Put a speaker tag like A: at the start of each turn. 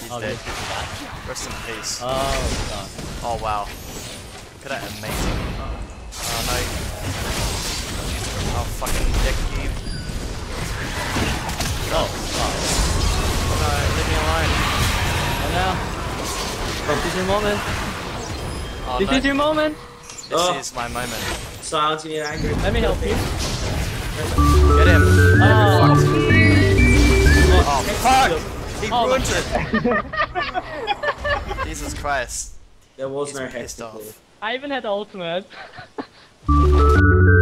A: He's
B: Oh,
A: dead.
B: yes.
A: Rest in peace.
B: Oh, God.
A: Oh wow. Look at that amazing. Oh no. Oh fucking deck you.
B: Oh,
A: Oh no, leave me alone.
B: oh now. This is your moment.
A: Oh,
B: This
A: no.
B: is your moment.
A: This is my moment.
C: Silence, you need anger.
B: Let me help you.
A: Get him.
B: Oh,
A: Oh fuck! He
B: Oh,
A: ruined it! Jesus Christ.
C: There was
A: He's
C: no
A: pissed
C: hexagon.
A: off.
B: I even had the ultimate.